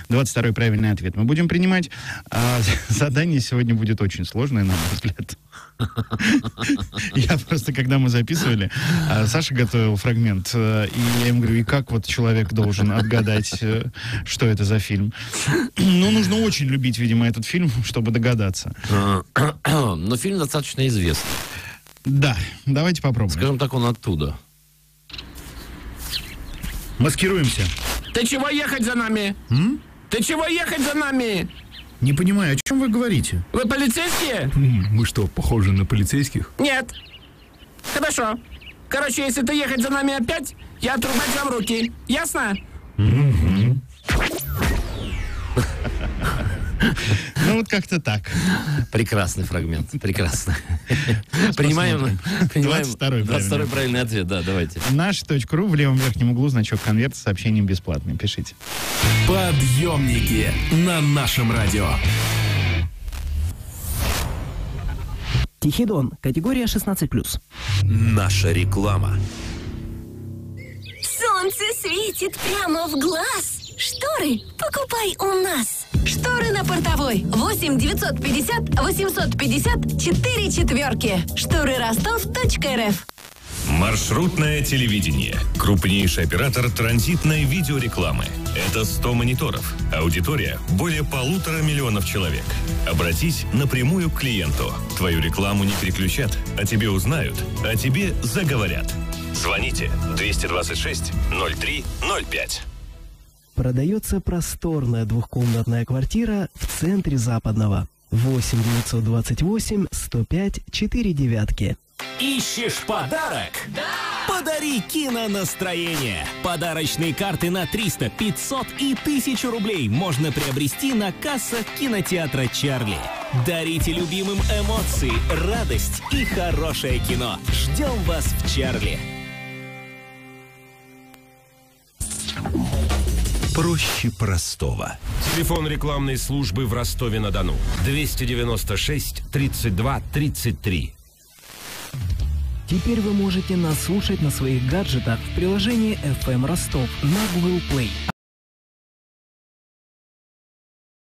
22-й правильный ответ мы будем принимать. А задание сегодня будет очень сложное, на мой взгляд. Я просто, когда мы записывали, Саша готовил фрагмент, и я ему говорю, и как вот человек должен отгадать, что это за фильм? Ну, нужно очень любить, видимо, этот фильм, чтобы догадаться. Но фильм достаточно известный. Да, давайте попробуем. Скажем так, он оттуда. Маскируемся. Ты чего ехать за нами? Ты чего ехать за нами? Не понимаю, о чем вы говорите? Вы полицейские? Мы что, похожи на полицейских? Нет. Хорошо. Короче, если ты ехать за нами опять, я отрубать вам руки. Ясно? Ну, вот как-то так. Прекрасный фрагмент. Прекрасно. Принимаем 22-й правильный ответ. Да, давайте. Наш.ру, в левом верхнем углу значок конверта с сообщением бесплатный. Пишите. Подъемники на нашем радио. Тихий Дон. Категория 16+. Наша реклама. Солнце светит прямо в глаз. Шторы покупай у нас. Шторы на Портовой. 8 950 850 4 четверки. Шторы Ростов.рф. Маршрутное телевидение. Крупнейший оператор транзитной видеорекламы. Это 100 мониторов. Аудитория более 1,5 миллиона человек. Обратись напрямую к клиенту. Твою рекламу не переключат, о тебе узнают, о тебе заговорят. Звоните 226 03 05. Продается просторная двухкомнатная квартира в центре Западного. 8 928 105 4 девятки. Ищешь подарок? Да! Подари кинонастроение. Подарочные карты на 300, 500 и 1000 рублей можно приобрести на кассах кинотеатра «Чарли». Дарите любимым эмоции, радость и хорошее кино. Ждем вас в «Чарли». Проще простого. Телефон рекламной службы в Ростове-на-Дону. 296 32 33. Теперь вы можете нас слушать на своих гаджетах в приложении FM Ростов на Google Play.